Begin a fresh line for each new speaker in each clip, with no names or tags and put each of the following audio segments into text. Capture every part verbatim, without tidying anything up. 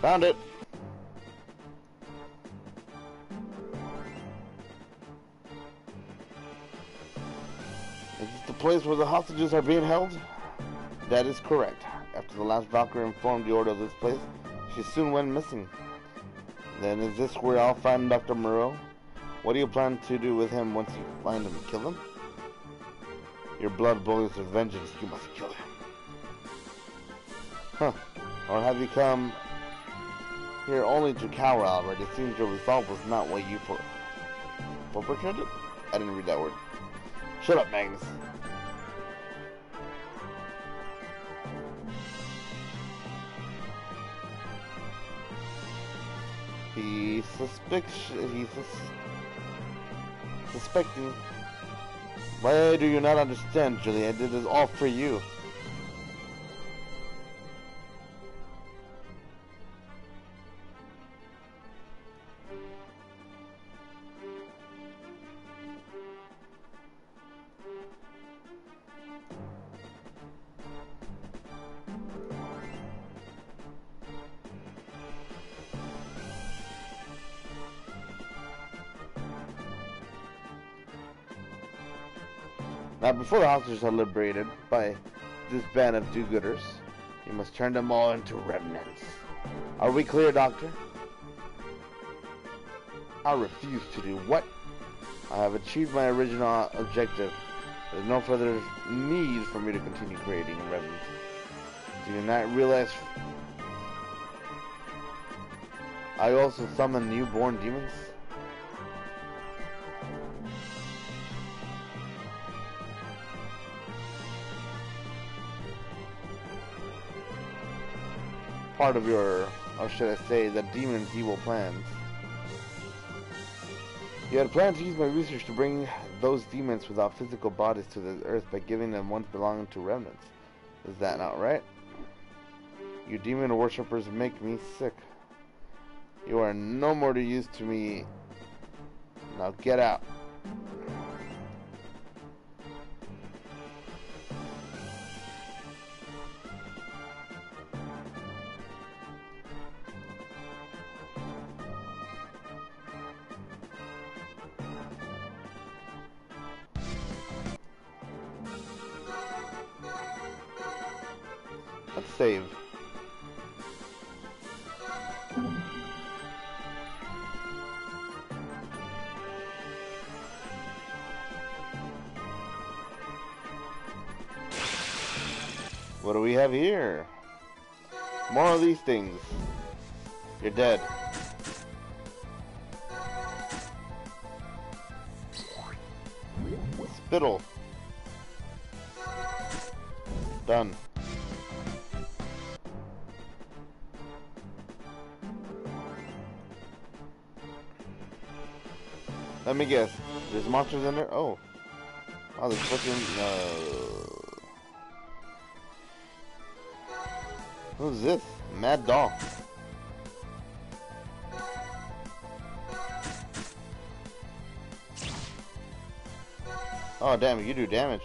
Found it. Is this the place where the hostages are being held? That is correct. After the last Valkyrie informed the Order of this place, she soon went missing. Then is this where I'll find Doctor Moreau? What do you plan to do with him once you find him? Kill him? Your blood boils with vengeance. You must kill him. Huh. Or have you come here only to cower, Albert? It seems your resolve was not what you for perpetrated? I didn't read that word. Shut up, Magnus. He suspects. He's sus suspecting. Why do you not understand, Julie? I did this all for you. Now, before the hostages are liberated by this band of do-gooders, you must turn them all into remnants. Are we clear, Doctor? I refuse to do what? I have achieved my original objective. There's no further need for me to continue creating remnants. Do you not realize I also summon newborn demons? Part of your, or should I say, the demon's evil plans. You had planned to use my research to bring those demons without physical bodies to the earth by giving them ones belonging to remnants. Is that not right? You demon worshippers make me sick. You are no more to use to me. Now get out. Let's save. What do we have here? More of these things. You're dead. Spittle. Done. Let me guess. There's monsters in there? Oh. Oh, there's fucking, uh... who's this? Mad Doll. Oh, damn it, you do damage.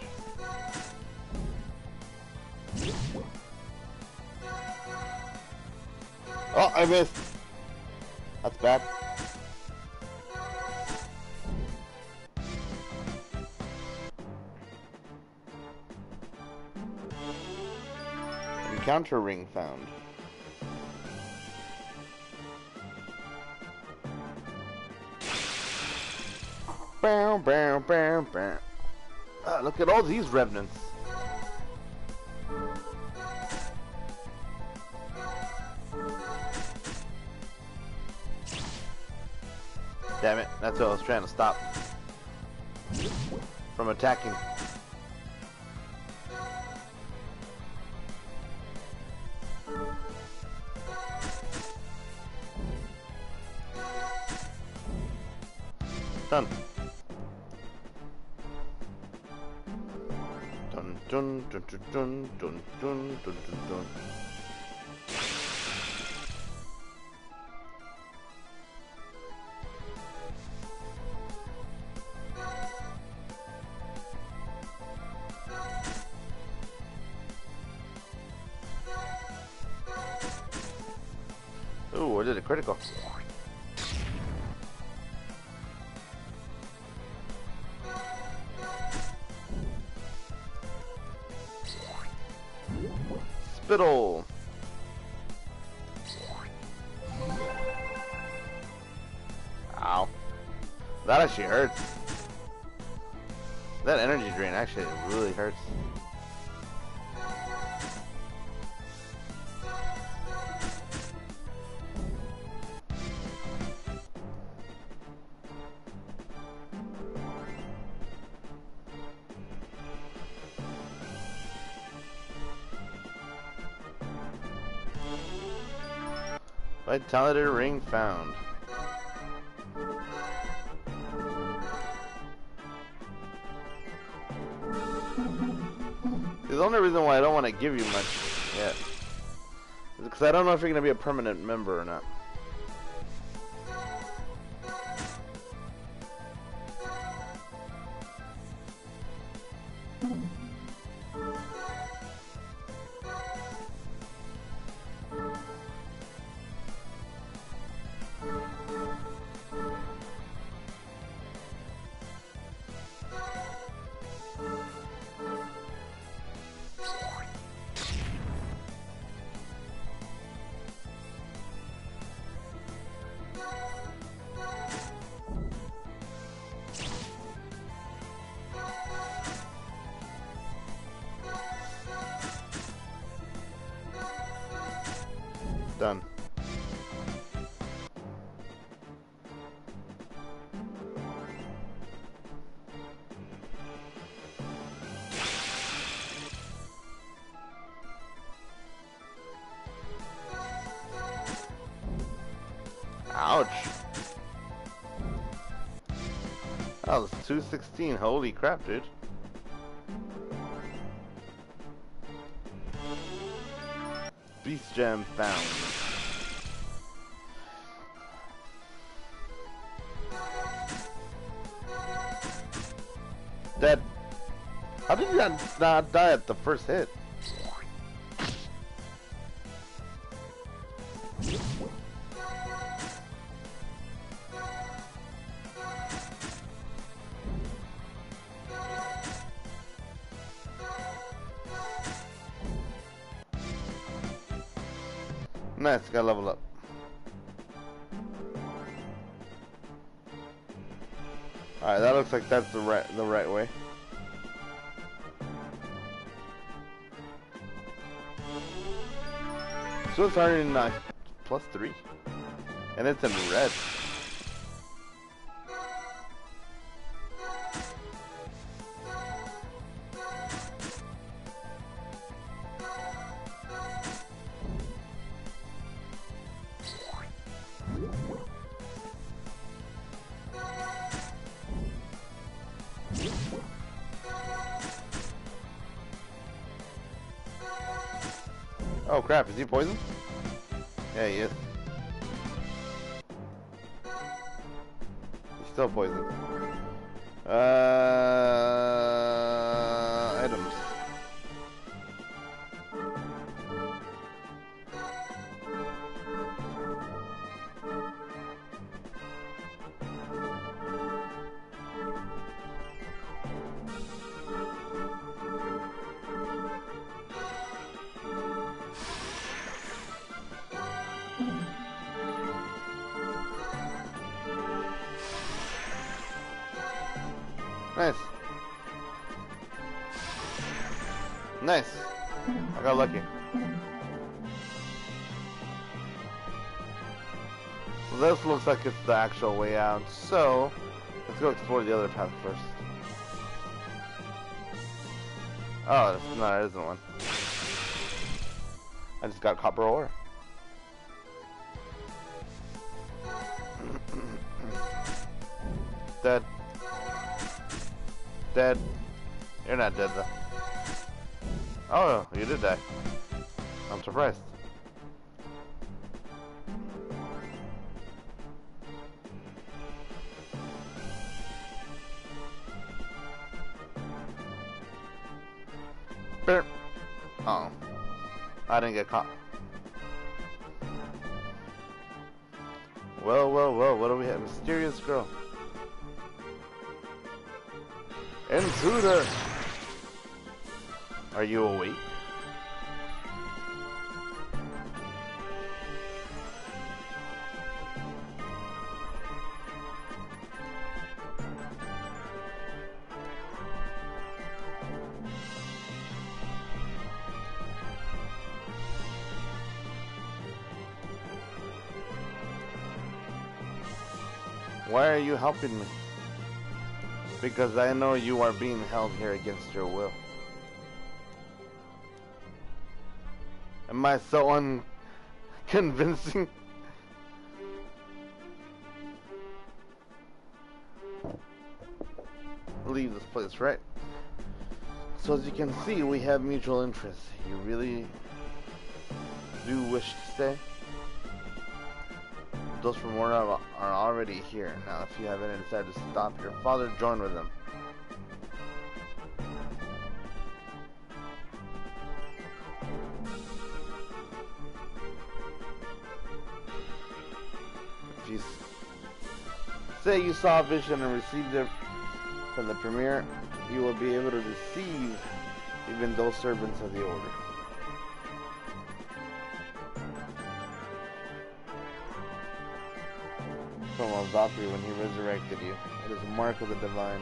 Oh, I missed. That's bad. Encounter ring found. Bow, bow, bow, bow. Ah, look at all these revenants. Damn it, that's what I was trying to stop from attacking. Done. Dun dun dun dun dun dun dun dun dun dun. Ooh, or did it critical? Spittle. Ow. That actually hurts. That energy drain actually really hurts. Vitality ring found. The only reason why I don't want to give you much yet is because I don't know if you're going to be a permanent member or not. Done. Ouch. That was two sixteen. Holy crap, dude. Beast gem found. Dead. How did you not, not die at the first hit? Nice, gotta level up. Alright, that looks like that's the right the right way. So it's already nine plus three. And it's in red. Oh crap, is he poisoned? Yeah, he is. He's still poisoned. Uh, items. Nice. Nice. I got lucky. So this looks like it's the actual way out. So let's go explore the other path first. Oh, no, there isn't one. I just got copper ore. Dead. Dead. You're not dead though. Oh, you did die. I'm surprised. Bear. Oh, I didn't get caught. Well, well, well, what do we have? Mysterious girl. Intruder! Are you awake? Why are you helping me? Because I know you are being held here against your will. Am I so unconvincing? Leave this place, right? So as you can see, we have mutual interests. You really do wish to stay? Those from Mordor are already here. Now, if you have any desire to stop your father, join with them. If you say you saw a vision and received it from the Premier, you will be able to deceive even those servants of the Order. From Valkyrie when he resurrected you. It is a mark of the divine.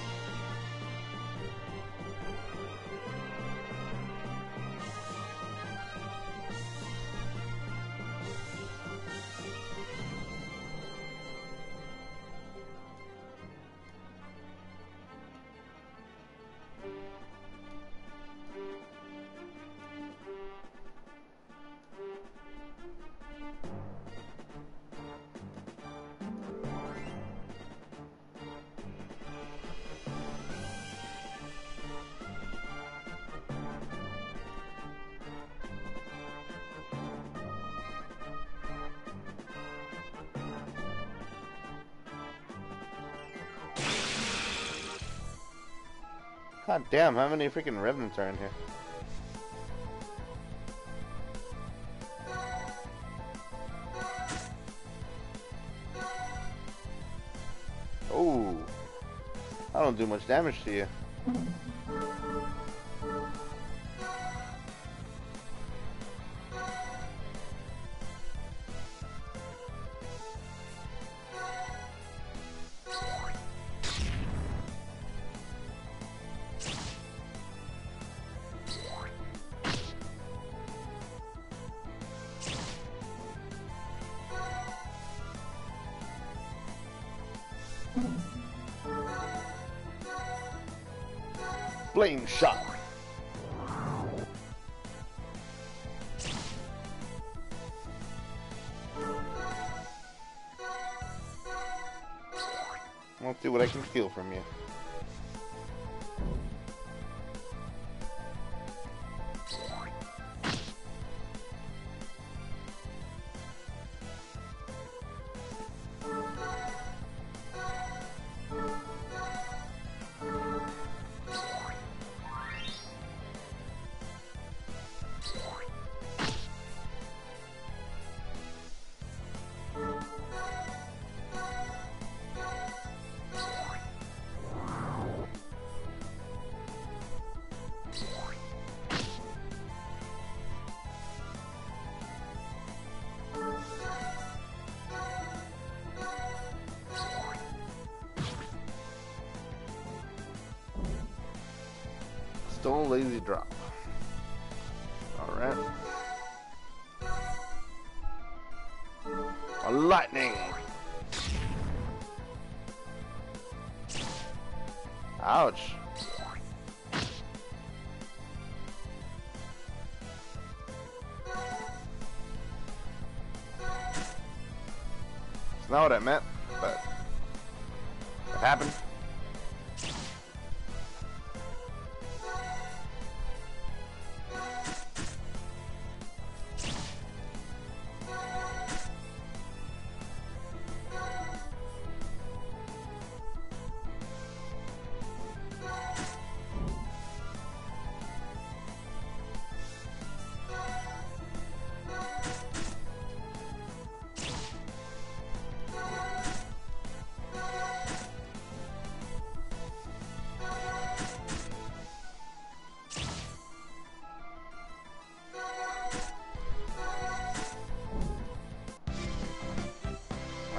God damn, how many freaking revenants are in here? Oh, I don't do much damage to you. Flame shot. Let's see what I can steal from you. Stone lazy drop. Alright. A lightning. Ouch. It's not what I meant, but it happened.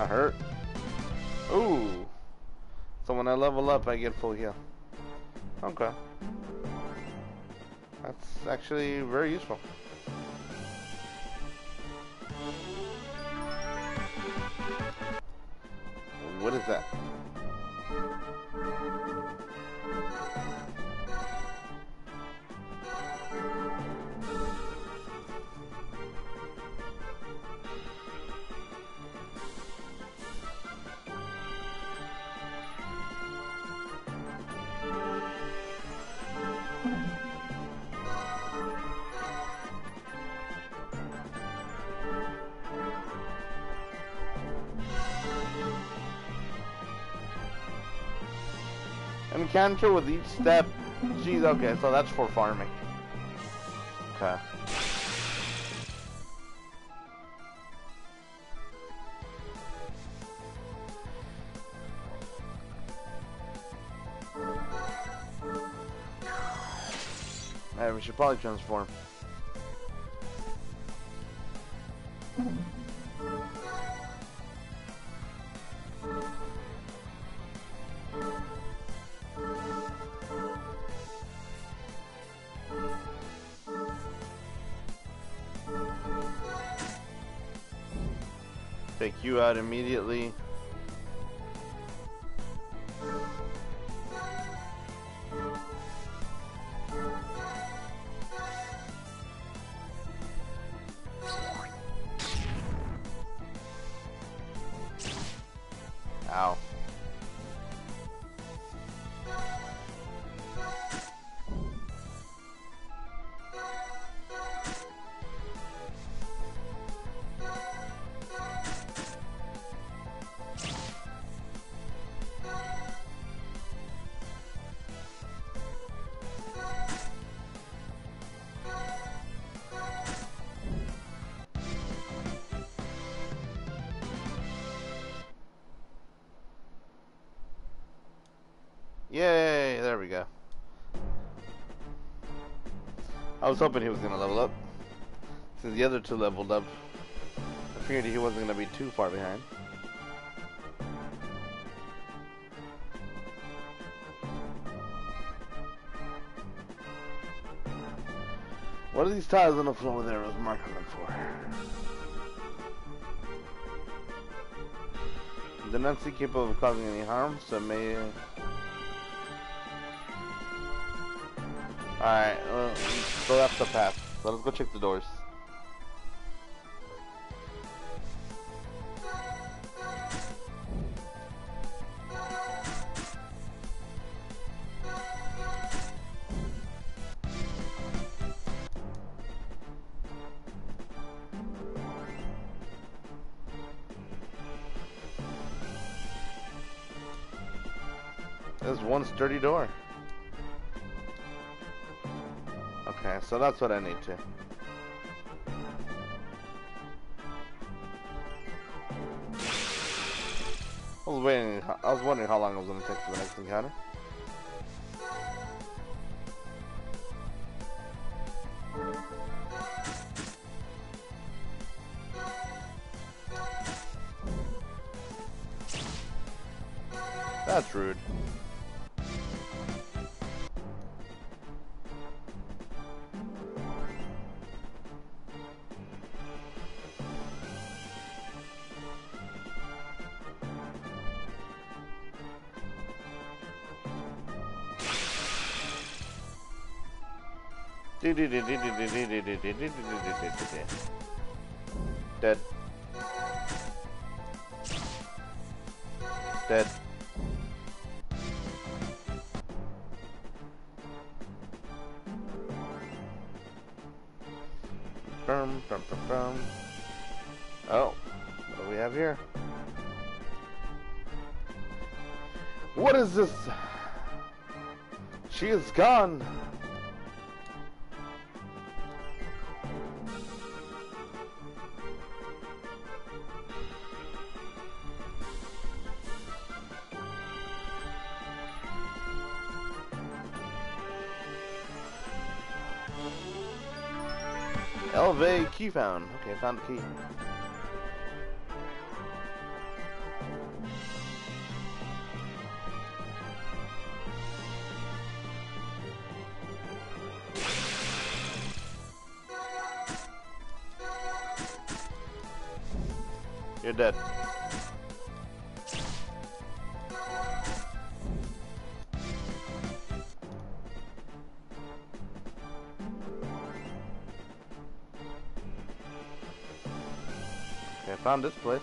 not hurt. Ooh. So when I level up, I get full heal. Okay. That's actually very useful. What is that? Encounter with each step. Jeez, okay, so that's for farming. Okay. Alright, we should probably transform. Take you out immediately. Ow. Yay, there we go. I was hoping he was gonna level up. Since the other two leveled up, I figured he wasn't gonna be too far behind. What are these tiles on the floor with arrows marking them for? Do not seem capable of causing any harm, so may... Alright, uh, so that's the path. So let's go check the doors. There's one sturdy door. Okay, so that's what I need to. I was waiting. I was wondering how long it was going to take for the next encounter. That's rude. Dead. Dead. Bum, bum, bum, bum. Oh, what do we have here? What is this? She is gone. Elevate key found. Okay, found the key. You're dead. Okay, I found this place.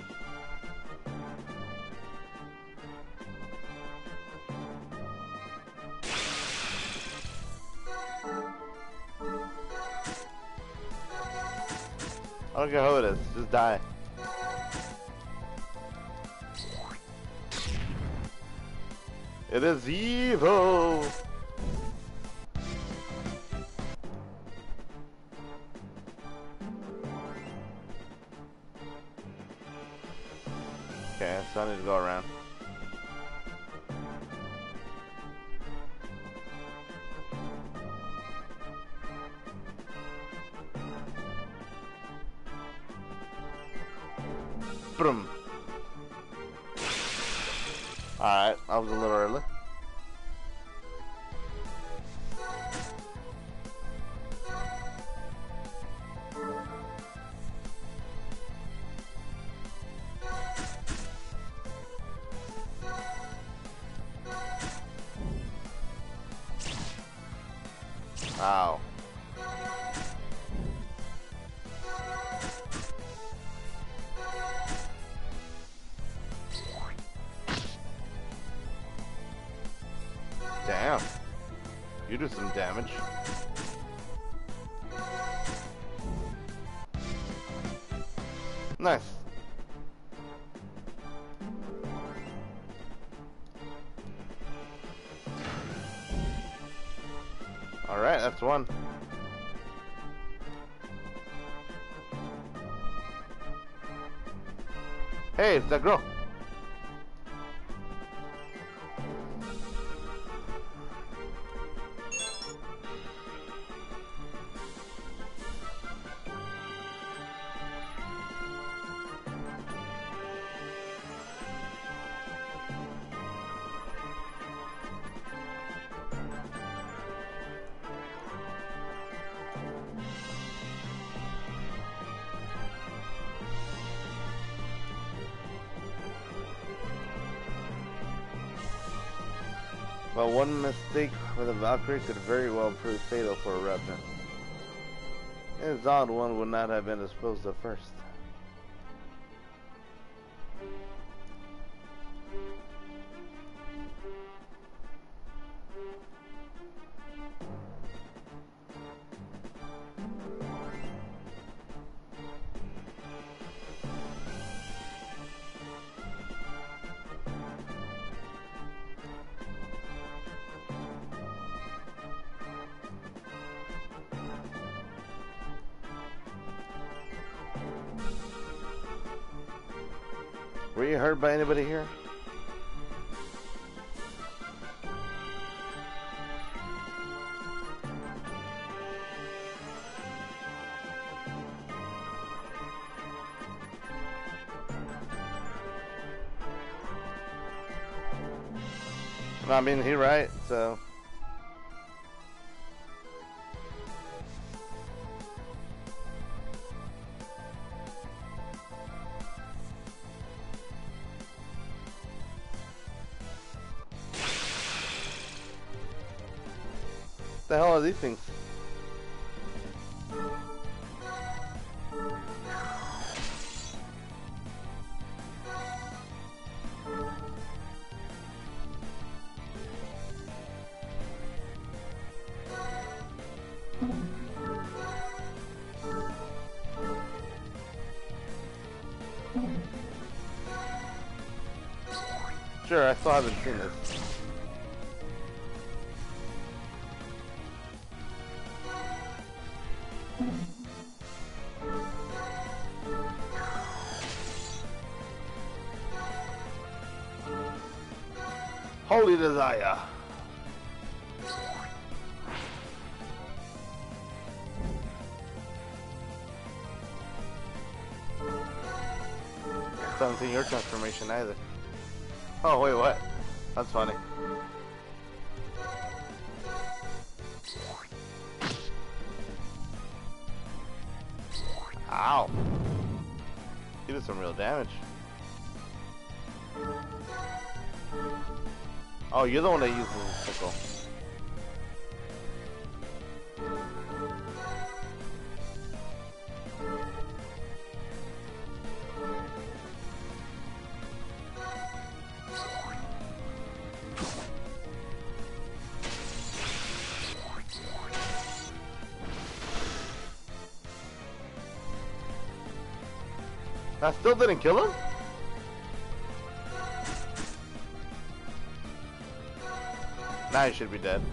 I don't care who it is, just die. It is evil! Okay, so I need to go around. Boom. Alright, I was a little early. Wow. Damn. You do some damage. Nice. Alright, that's one. Hey, it's that girl. But one mistake with a Valkyrie could very well prove fatal for a Revenant. It is odd one would not have been disposed of first. Were you hurt by anybody here? I mean, he right, so. What the hell are these things? Sure, I still haven't seen this. Holy Desire. Haven't seen your transformation either. Oh wait, what? That's funny. Ow. You did some real damage. Oh, you're the one that uses the sickle. That still didn't kill him? Now he should be dead.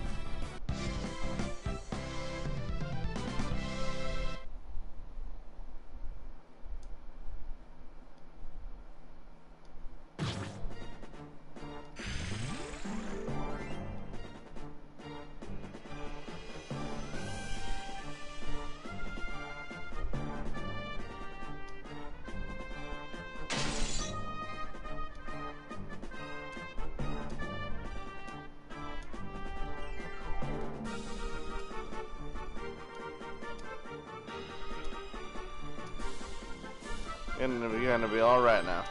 You're gonna be all right now.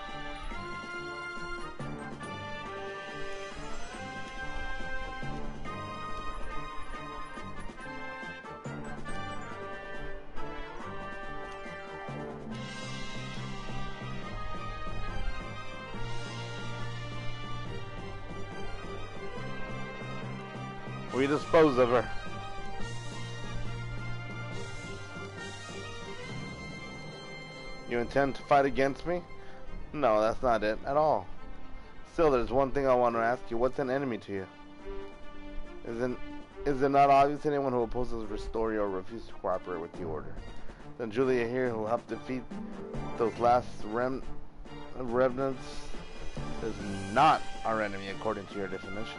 We dispose of her. You intend to fight against me? No, that's not it at all. Still, there's one thing I want to ask you. What's an enemy to you? Isn't is it not obvious anyone who opposes Ristori or refuses to cooperate with the Order? Then Julia here, who helped defeat those last rem remnants, is not our enemy according to your definition.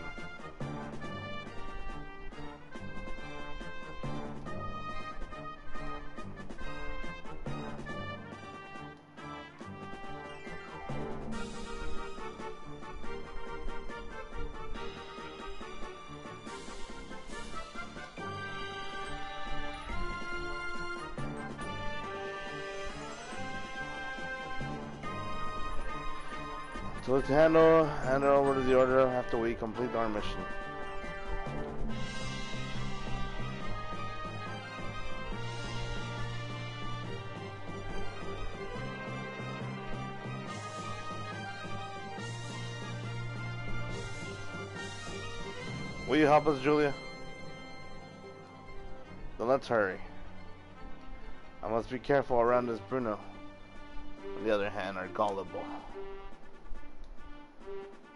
So let's handle, hand it over to the Order after we complete our mission. Will you help us, Julia? Then let's hurry. I must be careful around this Bruno. On the other hand, are gullible.